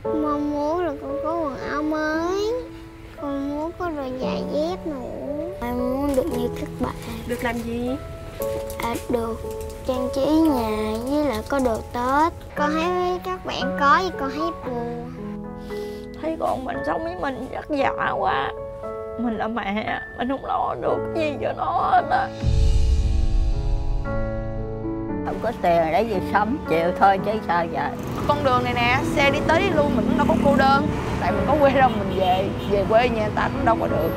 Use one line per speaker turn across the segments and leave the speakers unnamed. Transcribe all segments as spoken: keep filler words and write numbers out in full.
Mong muốn là con có quần áo mới, con muốn có đôi giày dép nữa. Em muốn được như các bạn.
Được làm gì?
À, được trang trí nhà với lại có đồ Tết. Con thấy các bạn có thì con thấy buồn.
Thấy con mình sống với mình vất vả quá. Mình là mẹ, mình không lo được cái gì cho nó hết á.
Không có tiền để gì sống, chịu thôi chứ sao giờ.
Con đường này nè, xe đi tới đi luôn mình cũng đâu có cô đơn. Tại mình có quê đâu mình về, về quê nhà ta cũng đâu có được.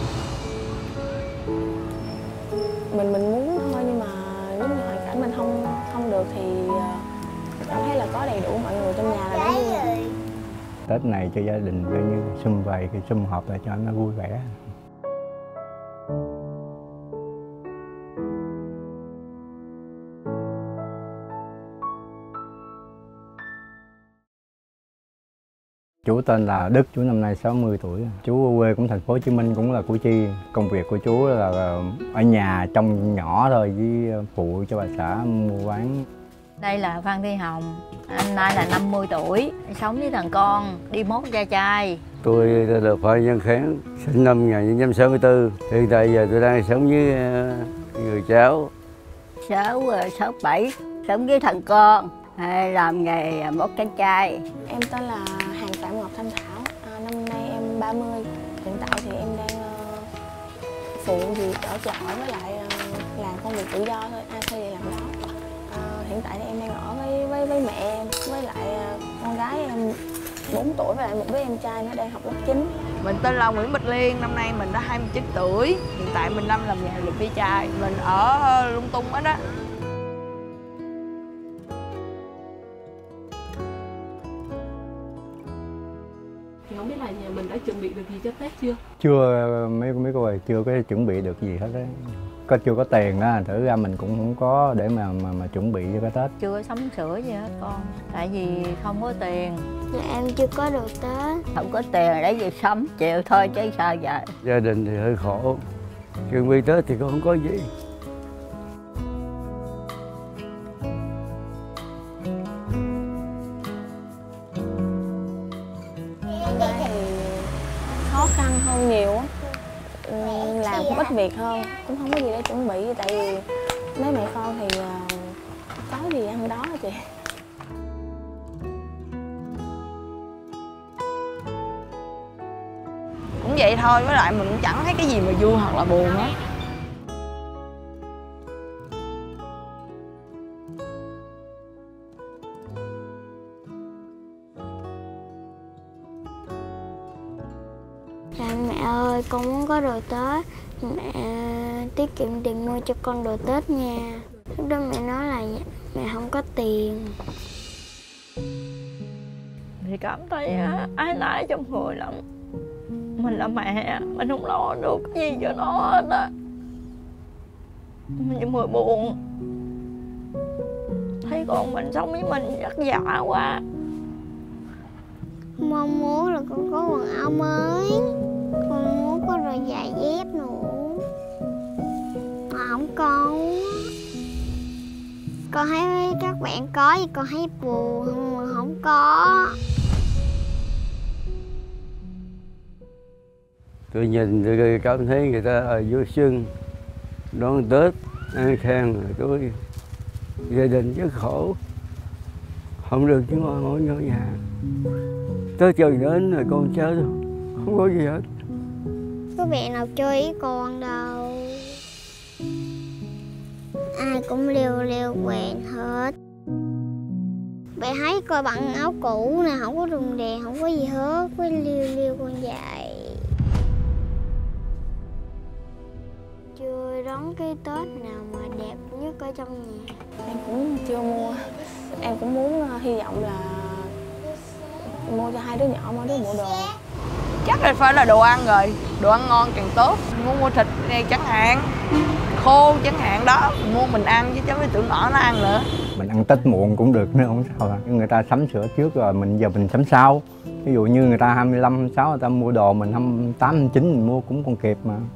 Mình mình muốn thôi, nhưng mà nếu như hoàn cảnh mình không không được thì cảm thấy là có đầy đủ mọi người trong nhà là đã vui rồi.
Tết này cho gia đình coi như sum vầy, cái sum họp lại cho nó vui vẻ. Chú tên là Đức, chú năm nay sáu mươi tuổi. Chú ở quê cũng thành phố Hồ Chí Minh, cũng là Củ Chi. Công việc của chú là ở nhà trông nhỏ thôi, với phụ cho bà xã mua bán.
Đây là Phan Thị Hồng, anh nay là năm mươi tuổi, sống với thằng con, đi mốt da chai.
Tôi là Phạm Văn Kháng, sinh năm một nghìn chín trăm sáu mươi tư. Hiện tại giờ tôi đang sống với người cháu.
Sáu, sáu bảy, sống với thằng con, làm nghề mốt da chai.
Em tên là Hàng Phạm Ngọc Thanh Thảo, à, năm nay em ba mươi. Hiện tại thì em đang uh, phụ việc ở chợ với lại uh, làm công việc tự do thôi, ai thuê thì làm đó. Uh, hiện tại thì em đang ở với với với mẹ em, với lại uh, con gái em bốn tuổi và lại một đứa em trai nó đang học lớp chín.
Mình tên là Nguyễn Bích Liên, năm nay mình đã hai mươi chín tuổi. Hiện tại mình năm làm nghề lượm ve chai. Mình ở lung tung hết á.
Thì không biết là nhà mình đã chuẩn bị được gì cho Tết chưa?
Chưa, mấy mấy cô ơi, chưa có chuẩn bị được gì hết đấy. Có chưa có tiền á, thử ra mình cũng không có để mà mà, mà chuẩn bị cho cái Tết.
Chưa có sắm sửa gì hết con, tại vì không có tiền.
Dạ em chưa có đồ Tết.
Không có tiền để gì sống, chịu thôi chứ sao giờ.
Gia đình thì hơi khổ, chuẩn bị Tết thì cũng không có gì.
Khó khăn hơn nhiều á, làm cũng ít việc hơn, cũng không có gì để chuẩn bị, tại vì mấy mẹ con thì có gì ăn đó chị.
Cũng vậy thôi, với lại mình cũng chẳng thấy cái gì mà vui hoặc là buồn hết.
Dạ mẹ ơi, con muốn có đồ Tết. Mẹ tiết kiệm tiền mua cho con đồ Tết nha. Lúc đó mẹ nói là mẹ không có tiền.
Thì cảm thấy ái nái trong người lắm. Mình là mẹ, mình không lo được cái gì cho nó hết á. Mình vừa buồn. Thấy con mình sống với mình vất vả quá.
Mong muốn là con có quần áo mới, con muốn có đôi giày dép nữa. Mà không có. Con thấy các bạn có thì con thấy buồn, mà không có.
Tôi nhìn tôi cảm thấy người ta ở vui xuân, đón Tết, ăn khen rồi tôi gia đình rất khổ, không được chứ ngon ngồi ở nhà. Tết trời đến rồi con cháu thôi, không có gì hết.
Có bạn nào chơi với con đâu. Ai cũng liều liều quẹn hết. Bạn thấy coi bằng áo cũ nè, không có rùng đèn, không có gì hết, với liều liều con vậy. Chưa đón cái Tết nào mà đẹp nhất ở trong nhà.
Em cũng chưa mua. Em cũng muốn hy vọng là mua cho hai đứa nhỏ mỗi đứa bộ đồ.
Chắc là phải là đồ ăn rồi, đồ ăn ngon càng tốt. Mua mua thịt này chẳng hạn, khô chẳng hạn đó, mình mua mình ăn chứ cháu với tụi nhỏ nó ăn nữa.
Mình ăn Tết muộn cũng được nữa, không sao cả. Người ta sắm sửa trước rồi, mình giờ mình sắm sau. Ví dụ như người ta hai mươi lăm, hai mươi sáu người ta mua đồ, mình hai mươi tám, hai mươi chín mình mua cũng còn kịp mà.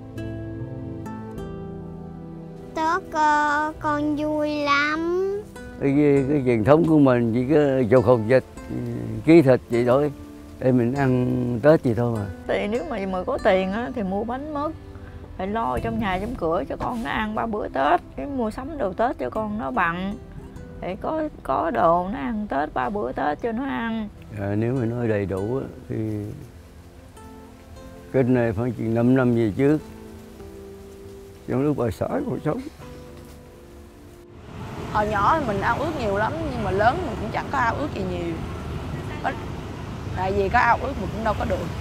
Tết uh, con vui lắm.
cái, cái, cái truyền thống của mình chỉ có dầu khổng vịt, ký thịt vậy thôi để mình ăn Tết gì thôi mà.
Thì nếu mà mà có tiền á thì mua bánh mứt, phải lo trong nhà trong cửa cho con nó ăn ba bữa Tết, cái mua sắm đồ Tết cho con nó bằng, để có có đồ nó ăn Tết ba bữa Tết cho nó ăn.
À, nếu mà nói đầy đủ thì cái này khoảng chừng năm năm về trước, trong lúc bà xã còn sống.
Hồi nhỏ thì mình ao ước nhiều lắm, nhưng mà lớn mình cũng chẳng có ao ước gì nhiều. Có, tại vì có ao ước mình cũng đâu có được.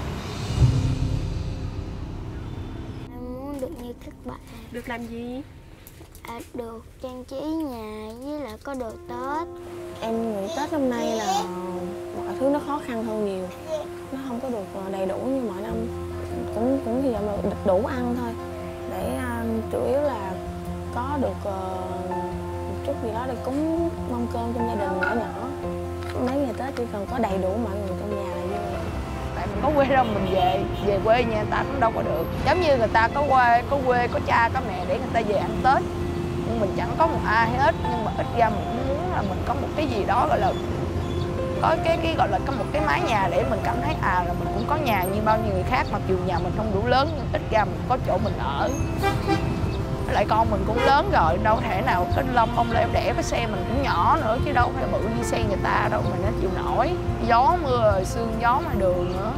Em muốn được như các bạn.
Được làm gì?
À, được trang trí nhà với lại có đồ Tết.
Em nghĩ Tết năm nay là mọi thứ nó khó khăn hơn nhiều, nó không có được đầy đủ như mọi năm, cũng cũng hy vọng là được đủ ăn thôi, để uh, chủ yếu là có được uh, một chút gì đó để cúng mâm cơm trong gia đình nhỏ nhỏ. Mấy ngày Tết chỉ cần có đầy đủ mọi người trong nhà là vui.
Tại mình có quê đâu mình về, về quê nhà người ta cũng đâu có được. Giống như người ta có quê, có quê, có cha, có mẹ để người ta về ăn Tết. Nhưng mình chẳng có một ai hết, nhưng mà ít ra mình cũng muốn là mình có một cái gì đó gọi là có cái cái gọi là có một cái mái nhà để mình cảm thấy à là mình cũng có nhà như bao nhiêu người khác, mặc dù nhà mình không đủ lớn nhưng ít ra mình có chỗ mình ở. Với lại con mình cũng lớn rồi, đâu thể nào cái lông bông leo đẻ, cái xe mình cũng nhỏ nữa chứ đâu phải bự như xe người ta đâu mà nó chịu nổi. Gió mưa rồi sương gió ngoài đường nữa.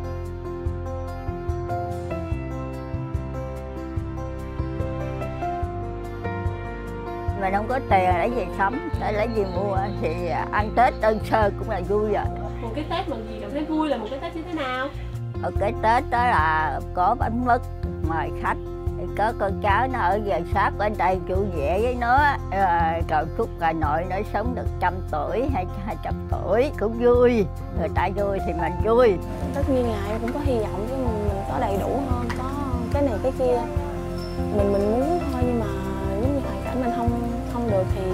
Mình không có tiền lấy gì sắm, để lấy gì mua thì ăn Tết đơn sơ cũng là vui rồi.
Một cái Tết mà gì cảm thấy vui là một cái Tết như thế nào?
Ở cái Tết đó là có bánh mứt mời khách, có con cháu nó ở về sát bên đây vui vẻ với nó, cầu chúc bà nội nó sống được trăm tuổi hay hai trăm tuổi cũng vui, người ta vui thì mình vui.
Tất nhiên là em cũng có hy vọng chứ mình, mình có đầy đủ hơn, có cái này cái kia mình mình muốn thôi, nhưng mà giống như hoàn cảnh mình không không được thì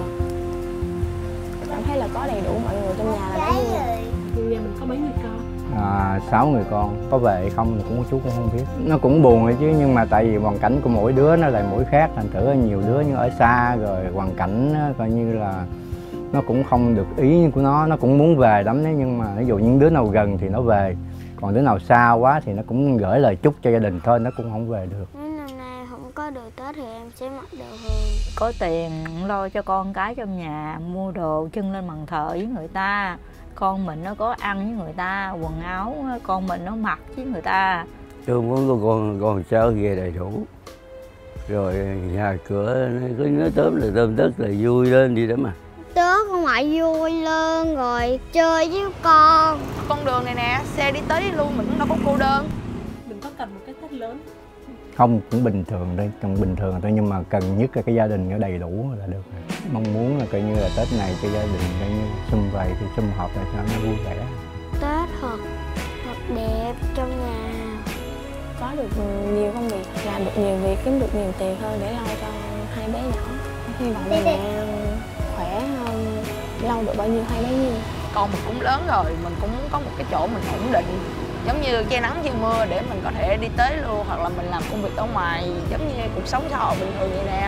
cảm thấy là có đầy đủ mọi người trong nhà là đã vui.
Người nhà mình có mấy người con?
À, sáu người con, có về hay không thì cũng chú cũng không biết. Nó cũng buồn rồi chứ, nhưng mà tại vì hoàn cảnh của mỗi đứa nó lại mỗi khác, thành thử nhiều đứa nhưng ở xa rồi hoàn cảnh coi như là nó cũng không được ý của nó, nó cũng muốn về lắm đấy, nhưng mà ví dụ những đứa nào gần thì nó về, còn đứa nào xa quá thì nó cũng gửi lời chúc cho gia đình thôi, nó cũng không về được.
Nếu năm nay không có đồ Tết thì em sẽ mặc đồ Hường.
Có tiền lo cho con cái trong nhà, mua đồ trưng lên bàn thờ với người ta, con mình nó có ăn với người ta, quần áo con mình nó mặc với người ta.
Tôi muốn có con con cháu về đầy đủ, rồi nhà cửa cứ nói tóm là tôm tất là vui lên đi đó mà.
Tết con ngoại vui lên rồi chơi với con.
Con đường này nè, xe đi tới đi luôn mình cũng đâu có cô đơn.
Mình có cần một cái Tết lớn?
Không, cũng bình thường thôi, cũng bình thường thôi, nhưng mà cần nhất là cái gia đình nó đầy đủ là được. Mong muốn là coi như là Tết này cho gia đình coi như sum vầy thì sum họp lại cho nó vui vẻ.
Tết thật thật đẹp trong nhà.
Có được nhiều công việc, làm được nhiều việc, kiếm được nhiều tiền hơn để lo cho hai bé nhỏ. Hy vọng mẹ khỏe hơn, lâu được bao nhiêu hay bấy nhiêu.
Con mình cũng lớn rồi, mình cũng muốn có một cái chỗ mình ổn định, giống như che nắng che mưa để mình có thể đi tới luôn, hoặc là mình làm công việc ở ngoài giống như cuộc sống xã hội bình thường vậy nè.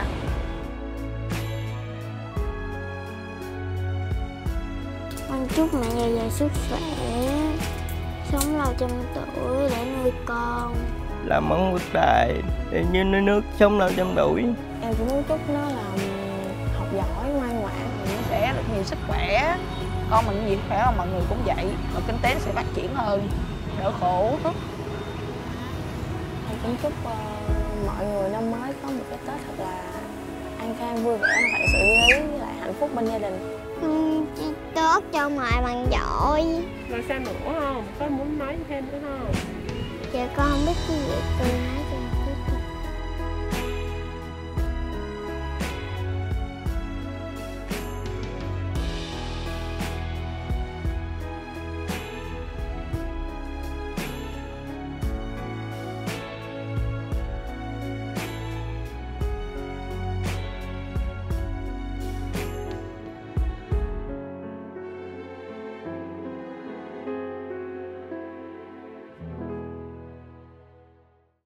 Con chúc mẹ dài dài sức khỏe, sống lâu trăm tuổi để nuôi con.
Làm ăn vất đại để như nơi nước sống lâu trăm tuổi.
Em cũng muốn chúc nó là học giỏi, ngoan ngoãn,
Nó sẽ được nhiều sức khỏe. Con mình gì khỏe là mọi người cũng vậy, và kinh tế sẽ phát triển hơn, đỡ khổ.
Em cũng chúc uh, mọi người năm mới có một cái Tết thật là an khang, vui vẻ, vạn sự như ý, với lại hạnh phúc bên gia đình.
Con Tết cho ngoại bằng giỏi.
Rồi sao nữa không? Có muốn nói thêm nữa không?
Dạ con không biết cái gì từ nãy